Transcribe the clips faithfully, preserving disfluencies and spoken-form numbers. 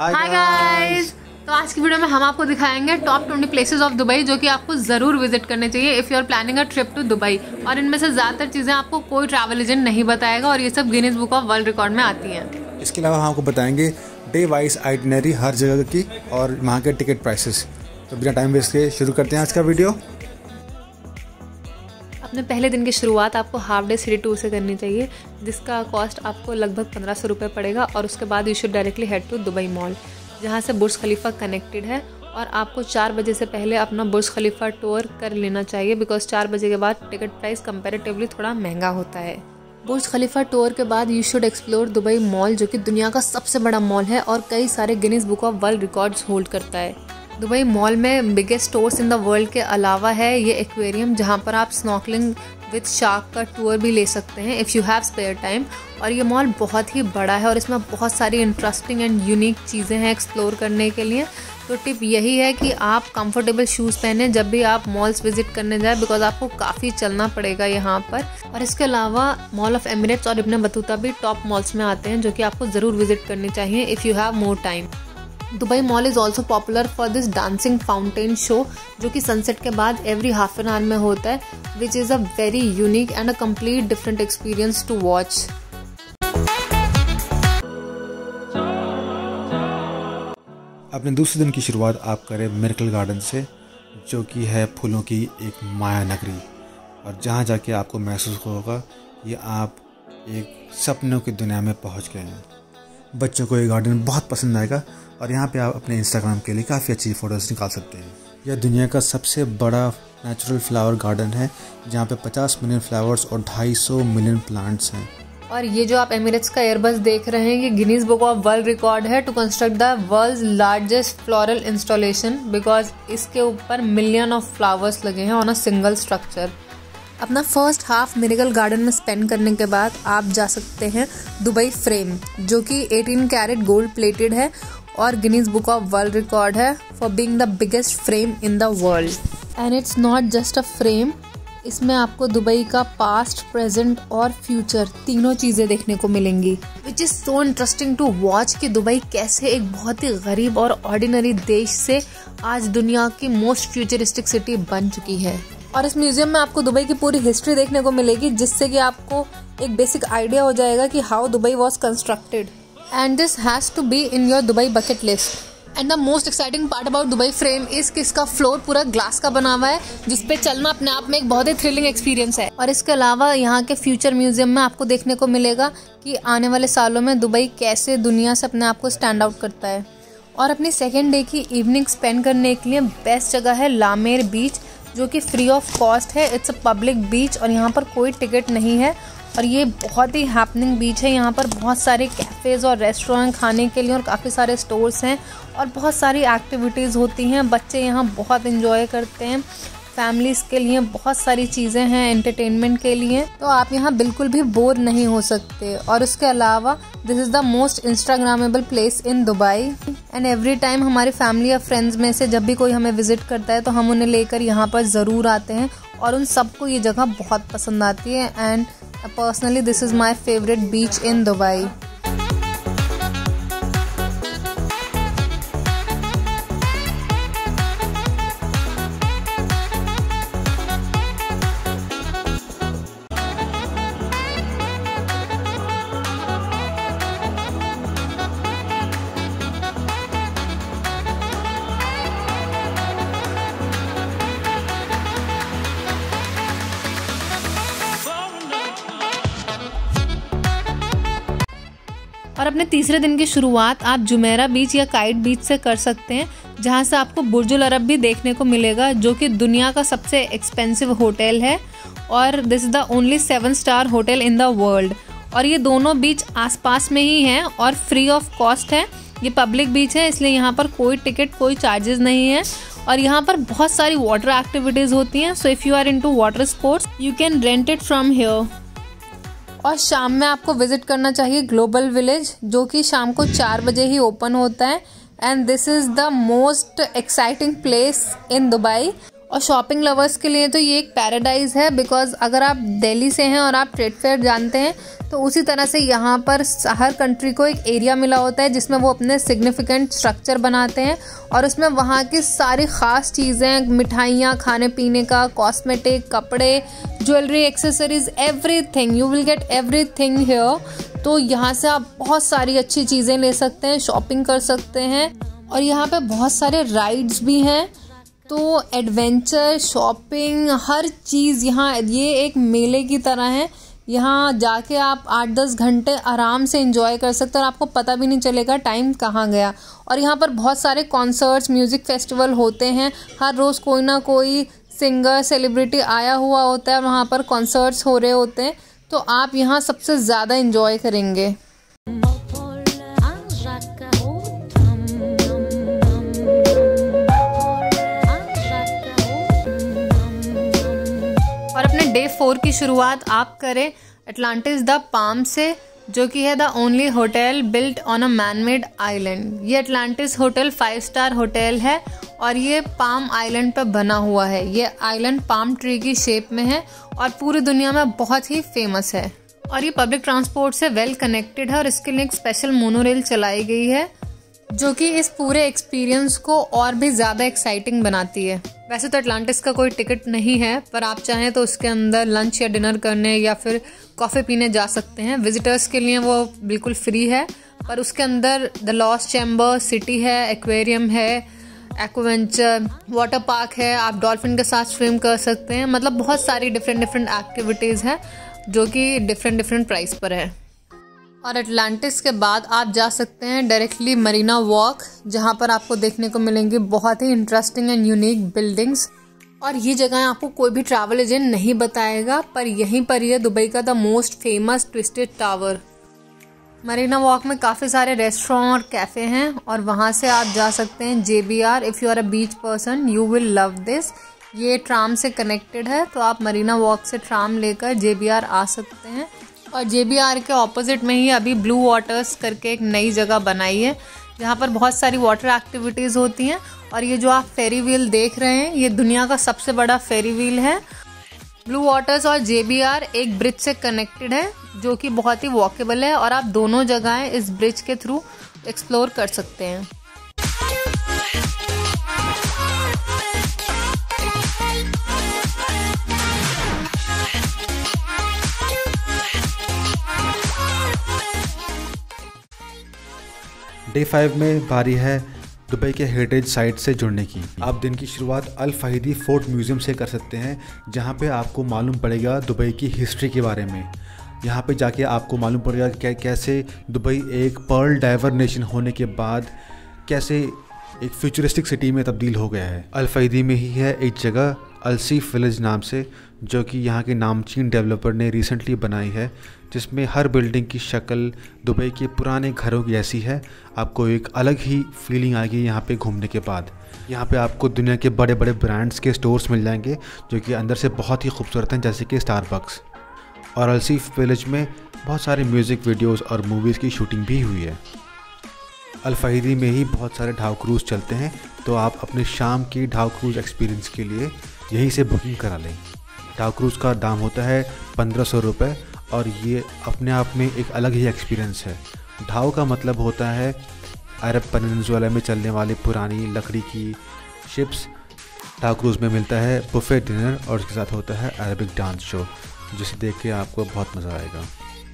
Hi guys, तो आज की वीडियो में हम आपको दिखाएंगे top twenty places of Dubai जो कि आपको ज़रूर विजिट करने चाहिए if you are planning a trip to Dubai. और इनमें से ज़्यादातर चीज़ें आपको कोई ट्रैवल एजेंट नहीं बताएगा और ये सब Guinness book of world record में आती हैं। इसके अलावा हम आपको बताएंगे डे वाइज आइटनरी हर जगह की और वहाँ के टिकट प्राइसेस। तो बिना टाइम वेस्ट किए शुरू करते हैं आज का वीडियो। अपने पहले दिन की शुरुआत आपको हाफ डे सिटी टूर से करनी चाहिए, जिसका कॉस्ट आपको लगभग पंद्रह सौ रुपये पड़ेगा। और उसके बाद you should directly head to Dubai mall, जहाँ से बुर्ज खलीफा कनेक्टेड है। और आपको चार बजे से पहले अपना बुर्ज खलीफा टूर कर लेना चाहिए, बिकॉज चार बजे के बाद टिकट प्राइस कंपैरेटिवली थोड़ा महंगा होता है। बुर्ज खलीफा टूर के बाद you should explore Dubai mall, जो कि दुनिया का सबसे बड़ा मॉल है और कई सारे Guinness book of world records hold करता है। दुबई मॉल में biggest stores in the world के अलावा है ये एक्वेरियम, जहाँ पर आप स्नॉर्कलिंग विद शार्क का टूर भी ले सकते हैं if you have spare time. और ये मॉल बहुत ही बड़ा है और इसमें बहुत सारी इंटरेस्टिंग एंड यूनिक चीज़ें हैं एक्सप्लोर करने के लिए। तो टिप यही है कि आप कंफर्टेबल शूज़ पहने जब भी आप मॉल्स विजिट करने जाए, बिकॉज आपको काफ़ी चलना पड़ेगा यहाँ पर। और इसके अलावा मॉल ऑफ एमिरेट्स और इब्न बतूता भी टॉप मॉल्स में आते हैं, जो कि आपको ज़रूर विजिट करनी चाहिए if you have more time. Dubai mall is also popular for this dancing fountain show, जो कि सनसेट के बाद एवरी हाफ एन आवर में होता है, which is a very unique and a complete different experience to watch. अपने दूसरे दिन की शुरुआत आप करें मिरेकल गार्डन से, जो कि है फूलों की एक माया नगरी, और जहाँ जाके आपको महसूस होगा कि आप एक सपनों की दुनिया में पहुँच गए हैं। बच्चों को ये गार्डन बहुत पसंद आएगा और यहाँ पे आप अपने इंस्टाग्राम के लिए काफ़ी अच्छी फ़ोटोज़ निकाल सकते हैं। यह दुनिया का सबसे बड़ा नेचुरल फ्लावर गार्डन है, जहाँ पे पचास मिलियन फ्लावर्स और ढाई सौ मिलियन प्लांट्स हैं। और ये जो आप एमिरेट्स का एयरबस देख रहे हैं, ये Guinness book of world record है to construct the world's largest floral installation, because इसके ऊपर मिलियन ऑफ फ्लावर्स लगे हैं ऑन अ सिंगल स्ट्रक्चर। अपना फर्स्ट हाफ मिरेकल गार्डन में स्पेंड करने के बाद आप जा सकते हैं दुबई फ्रेम, जो कि अठारह कैरेट गोल्ड प्लेटेड है और Guinness book of world record है for being the biggest frame in the world. And it's not just a frame, इसमें आपको दुबई का पास्ट, प्रेजेंट और फ्यूचर तीनों चीज़ें देखने को मिलेंगी, which is so interesting to watch कि दुबई कैसे एक बहुत ही गरीब और ऑर्डिनरी देश से आज दुनिया की मोस्ट फ्यूचरिस्टिक सिटी बन चुकी है। और इस म्यूजियम में आपको दुबई की पूरी हिस्ट्री देखने को मिलेगी, जिससे कि आपको एक बेसिक आइडिया हो जाएगा कि how Dubai was constructed. And this has to be in your Dubai bucket list. And the most exciting part about Dubai frame is कि इसका फ्लोर पूरा ग्लास का बना हुआ है, जिसपे चलना अपने आप में एक बहुत ही थ्रिलिंग एक्सपीरियंस है। और इसके अलावा यहाँ के फ्यूचर म्यूजियम में आपको देखने को मिलेगा कि आने वाले सालों में दुबई कैसे दुनिया से अपने आप को स्टैंड आउट करता है। और अपनी सेकेंड डे की इवनिंग स्पेंड करने के लिए बेस्ट जगह है लामेर बीच, जो कि फ्री ऑफ कॉस्ट है। इट्स अ पब्लिक बीच और यहाँ पर कोई टिकट नहीं है और ये बहुत ही हैपनिंग बीच है। यहाँ पर बहुत सारे कैफ़ेज़ और रेस्टोरेंट खाने के लिए और काफ़ी सारे स्टोर्स हैं और बहुत सारी एक्टिविटीज़ होती हैं। बच्चे यहाँ बहुत इन्जॉय करते हैं, फैमिलीज़ के लिए बहुत सारी चीज़ें हैं एंटरटेनमेंट के लिए, तो आप यहाँ बिल्कुल भी बोर नहीं हो सकते। और उसके अलावा this is the most instagrammable place in Dubai. And every time हमारी फैमिली या फ्रेंड्स में से जब भी कोई हमें विजिट करता है तो हम उन्हें लेकर यहाँ पर ज़रूर आते हैं और उन सबको ये जगह बहुत पसंद आती है। And personally this is my favourite beach in Dubai. और अपने तीसरे दिन की शुरुआत आप जुमेरा बीच या काइट बीच से कर सकते हैं, जहां से आपको बुर्जुल अरब भी देखने को मिलेगा, जो कि दुनिया का सबसे एक्सपेंसिव होटल है और this is the only seven star hotel in the world. और ये दोनों बीच आसपास में ही हैं और फ्री ऑफ कॉस्ट है। ये पब्लिक बीच है, इसलिए यहाँ पर कोई टिकट, कोई चार्जेस नहीं है। और यहाँ पर बहुत सारी वाटर एक्टिविटीज़ होती हैं, so if you are into water sports you can rent it from here. और शाम में आपको विजिट करना चाहिए ग्लोबल विलेज, जो कि शाम को चार बजे ही ओपन होता है। And this is the most exciting place in Dubai. और शॉपिंग लवर्स के लिए तो ये एक पैराडाइज है, बिकॉज अगर आप दिल्ली से हैं और आप ट्रेड फेयर जानते हैं तो उसी तरह से यहाँ पर हर कंट्री को एक एरिया मिला होता है जिसमें वो अपने सिग्निफिकेंट स्ट्रक्चर बनाते हैं और उसमें वहाँ की सारी ख़ास चीज़ें, मिठाइयाँ, खाने पीने का, कॉस्मेटिक, कपड़े, jewellery, accessories, everything, you will get everything here. तो यहाँ से आप बहुत सारी अच्छी चीज़ें ले सकते हैं, शॉपिंग कर सकते हैं और यहाँ पे बहुत सारे राइड्स भी हैं। तो एडवेंचर, शॉपिंग, हर चीज़ यहाँ, ये एक मेले की तरह है। यहाँ जाके आप आठ दस घंटे आराम से एंजॉय कर सकते हैं और आपको पता भी नहीं चलेगा टाइम कहाँ गया। और यहाँ पर बहुत सारे कॉन्सर्ट्स, म्यूज़िक फेस्टिवल होते हैं। हर रोज़ कोई ना कोई सिंगर, सेलिब्रिटी आया हुआ होता है, वहाँ पर कॉन्सर्ट्स हो रहे होते हैं। तो आप यहाँ सबसे ज़्यादा एंजॉय करेंगे। और अपने डे फोर की शुरुआत आप करें एटलांटिस द पाम से, जो कि है the only hotel built on a man made island. ये Atlantis hotel five star hotel है और ये पाम आइलैंड पर बना हुआ है। ये आइलैंड पाम ट्री की शेप में है और पूरी दुनिया में बहुत ही फेमस है। और ये पब्लिक ट्रांसपोर्ट से वेल कनेक्टेड है और इसके लिए एक स्पेशल मोनोरेल चलाई गई है जो कि इस पूरे एक्सपीरियंस को और भी ज़्यादा एक्साइटिंग बनाती है। वैसे तो एटलांटिस का कोई टिकट नहीं है, पर आप चाहें तो उसके अंदर लंच या डिनर करने या फिर कॉफ़ी पीने जा सकते हैं। विजिटर्स के लिए वो बिल्कुल फ्री है, पर उसके अंदर द लॉस्ट चैम्बर सिटी है, एक्वेरियम है, एक्वेंचर वाटर पार्क है, आप डॉल्फिन के साथ स्विम कर सकते हैं। मतलब बहुत सारी डिफरेंट डिफरेंट एक्टिविटीज़ हैं जो कि डिफरेंट डिफरेंट प्राइस पर है। और एटलांटिस के बाद आप जा सकते हैं डायरेक्टली मरीना वॉक, जहाँ पर आपको देखने को मिलेंगी बहुत ही इंटरेस्टिंग एंड यूनिक बिल्डिंग्स। और ये जगह आपको कोई भी ट्रैवल एजेंट नहीं बताएगा, पर यहीं पर ही है दुबई का the most famous twisted tower. Marina walk में काफ़ी सारे रेस्टोरेंट और कैफ़े हैं और वहाँ से आप जा सकते हैं J B R. If you are a beach person you will love this. ये ट्राम से कनेक्टेड है, तो आप मरीना वॉक से ट्राम लेकर जे बी आर आ सकते हैं। और जे बी आर के ऑपोजिट में ही अभी ब्लू वाटर्स करके एक नई जगह बनाई है जहाँ पर बहुत सारी वाटर एक्टिविटीज़ होती हैं। और ये जो आप फेरी व्हील देख रहे हैं, ये दुनिया का सबसे बड़ा फेरी व्हील है। ब्लू वाटर्स और जे बी आर एक ब्रिज से कनेक्टेड है जो कि बहुत ही वॉकेबल है और आप दोनों जगहें इस ब्रिज के थ्रू एक्सप्लोर कर सकते हैं। डे फाइव में बारी है दुबई के हेरिटेज साइट से जुड़ने की। आप दिन की शुरुआत अल फहीदी फोर्ट म्यूज़ियम से कर सकते हैं, जहां पे आपको मालूम पड़ेगा दुबई की हिस्ट्री के बारे में। यहां पे जाके आपको मालूम पड़ेगा कि कैसे दुबई एक पर्ल डाइवर नेशन होने के बाद कैसे एक फ्यूचरिस्टिक सिटी में तब्दील हो गया है। अल फहीदी में ही है एक जगह अलसीफ विलेज नाम से, जो कि यहाँ के नामचीन डेवलपर ने रिसेंटली बनाई है, जिसमें हर बिल्डिंग की शक्ल दुबई के पुराने घरों की जैसी है। आपको एक अलग ही फीलिंग आएगी यहाँ पे घूमने के बाद। यहाँ पे आपको दुनिया के बड़े बड़े ब्रांड्स के स्टोर्स मिल जाएंगे जो कि अंदर से बहुत ही खूबसूरत हैं, जैसे कि स्टारबक्स। और अलसीफ विलेज में बहुत सारे म्यूज़िक वीडियोस और मूवीज़ की शूटिंग भी हुई है। अल फहीदी में ही बहुत सारे ढाव क्रूज़ चलते हैं, तो आप अपने शाम की ढाव क्रूज़ एक्सपीरियंस के लिए यहीं से बुकिंग करा लें। ढाव क्रूज़ का दाम होता है पंद्रह सौ रुपये और ये अपने आप में एक अलग ही एक्सपीरियंस है। ढाव का मतलब होता है अरब पेनिनसुला में चलने वाली पुरानी लकड़ी की शिप्स। ढाव क्रूज़ में मिलता है बुफे डिनर और उसके साथ होता है अरबिक डांस शो, जिसे देख के आपको बहुत मज़ा आएगा।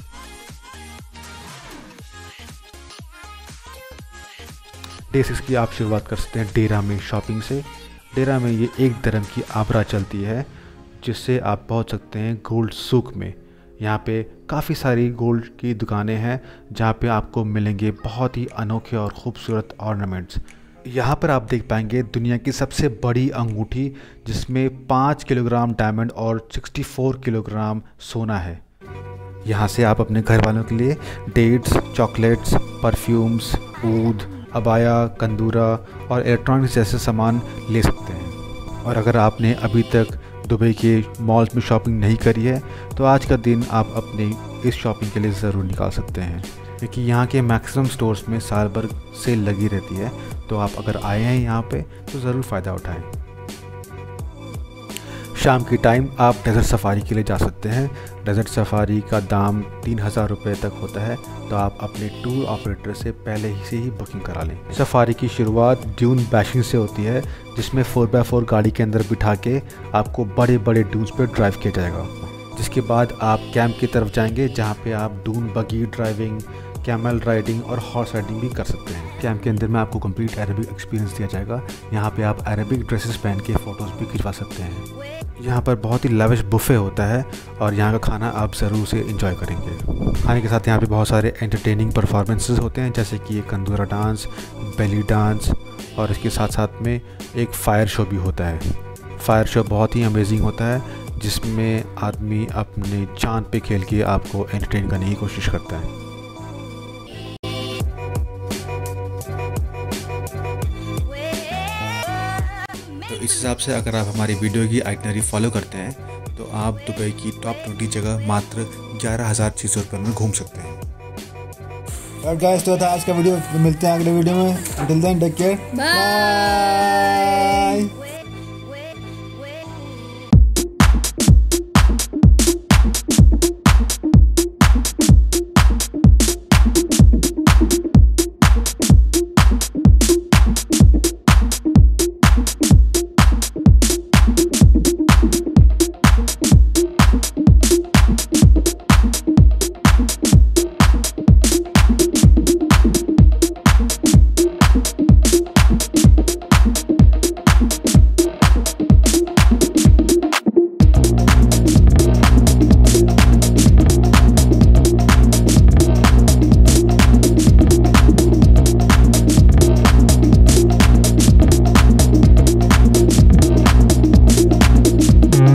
डे सिक्स की आप शुरुआत कर सकते हैं डेरा में शॉपिंग से। डेरा में ये एक दरम की आबरा चलती है, जिससे आप पहुंच सकते हैं गोल्ड सूक में। यहाँ पे काफ़ी सारी गोल्ड की दुकानें हैं जहाँ पे आपको मिलेंगे बहुत ही अनोखे और ख़ूबसूरत ऑर्नामेंट्स। यहाँ पर आप देख पाएंगे दुनिया की सबसे बड़ी अंगूठी, जिसमें पाँच किलोग्राम डायमंड और चौंसठ किलोग्राम सोना है। यहाँ से आप अपने घर वालों के लिए डेट्स, चॉकलेट्स, परफ्यूम्स, ऊद, अबाया, कंदूरा और इलेक्ट्रॉनिक्स जैसे सामान ले सकते हैं। और अगर आपने अभी तक दुबई के मॉल्स में शॉपिंग नहीं करी है, तो आज का दिन आप अपने इस शॉपिंग के लिए ज़रूर निकाल सकते हैं, क्योंकि यहाँ के मैक्सिमम स्टोर्स में साल भर सेल लगी रहती है। तो आप अगर आए हैं यहाँ पे तो ज़रूर फ़ायदा उठाएं। शाम की टाइम आप डेज़र्ट सफारी के लिए जा सकते हैं। डेज़र्ट सफारी का दाम तीन हज़ार रुपये तक होता है, तो आप अपने टूर ऑपरेटर से पहले ही से ही बुकिंग करा लें। सफारी की शुरुआत ड्यून बैशिंग से होती है, जिसमें फोर बाय फोर गाड़ी के अंदर बिठा के आपको बड़े बड़े ड्यून्स पर ड्राइव किया जाएगा। जिसके बाद आप कैंप की तरफ जाएंगे, जहाँ पे आप dune buggy driving, camel riding और हॉर्स राइडिंग भी कर सकते हैं। कैंप के अंदर में आपको कंप्लीट अरेबिक एक्सपीरियंस दिया जाएगा। यहाँ पे आप अरेबिक ड्रेसेस पहन के फ़ोटोज़ भी खिंचवा सकते हैं। यहाँ पर बहुत ही लविश बुफ़े होता है और यहाँ का खाना आप ज़रूर से इंजॉय करेंगे। खाने के साथ यहाँ पे बहुत सारे एंटरटेनिंग परफॉर्मेंसेस होते हैं, जैसे कि कंदूरा डांस, बेली डांस, और इसके साथ साथ में एक फ़ायर शो भी होता है। फ़ायर शो बहुत ही अमेजिंग होता है, जिसमें आदमी अपने जान पे खेल के आपको एंटरटेन करने की कोशिश करता है। तो इस हिसाब से अगर आप हमारी वीडियो की आइटनरी फॉलो करते हैं तो आप दुबई की टॉप ट्वेंटी जगह मात्र ग्यारह हज़ार छः सौ रुपये में घूम सकते हैं। और गाइस, तो था आज का वीडियो। मिलते हैं अगले वीडियो में। Until then, take care. Bye.